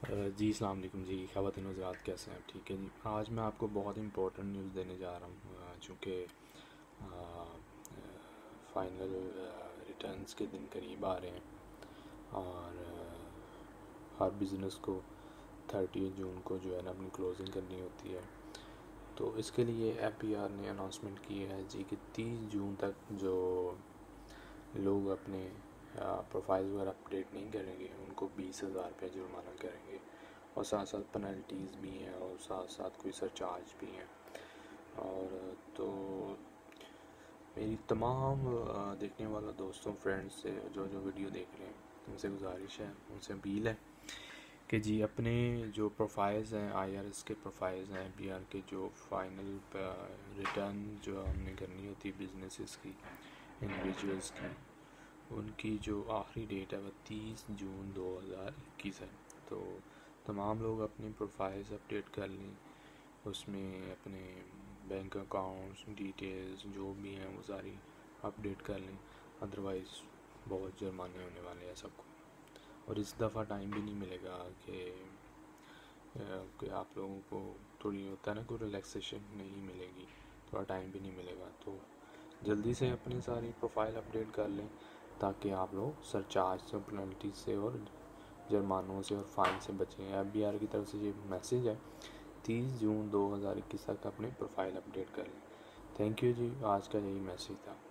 जी अस्सलाम वालेकुम जी, ख़वातीन हज़रात कैसे हैं आप? ठीक है जी। आज मैं आपको बहुत इम्पोर्टेंट न्यूज़ देने जा रहा हूँ, चूँकि फाइनल रिटर्न्स के दिन करीब आ रहे हैं और हर बिज़नेस को 30 जून को जो है ना अपनी क्लोजिंग करनी होती है। तो इसके लिए FBR ने अनाउंसमेंट की है जी कि 30 जून तक जो लोग अपने प्रोफाइल वगैरह अपडेट नहीं करेंगे उनको 20,000 रुपये जुर्माना करेंगे और साथ साथ पेनल्टीज़ भी हैं और साथ साथ कोई सरचार्ज भी हैं। और तो मेरी तमाम देखने वाला दोस्तों फ्रेंड्स से जो जो वीडियो देख रहे हैं उनसे गुजारिश है, उनसे अपील है कि जी अपने जो प्रोफाइल्स हैं IRS के प्रोफाइल्स हैं FBR के जो फाइनल रिटर्न जो हमने करनी होती है बिजनेसेस की, इंडिविजुअल्स की, उनकी जो आखिरी डेट है वह 30 जून 2021 है। तो तमाम लोग अपनी प्रोफाइल्स अपडेट कर लें, उसमें अपने बैंक अकाउंट्स डिटेल्स जो भी हैं वो सारी अपडेट कर लें, अदरवाइज़ बहुत जुर्माने होने वाले हैं सबको। और इस दफ़ा टाइम भी नहीं मिलेगा कि आप लोगों को थोड़ी होता है ना कोई रिलैक्सेशन नहीं मिलेगी, थोड़ा टाइम भी नहीं मिलेगा। तो जल्दी से अपनी सारी प्रोफाइल अपडेट कर लें ताकि आप लोग सरचार्ज से, पेनल्टी से और जुर्मानों से और फ़ाइन से बचें। FBR की तरफ से ये मैसेज है, 30 जून 2021 तक अपनी प्रोफाइल अपडेट कर लें। थैंक यू जी, आज का यही मैसेज था।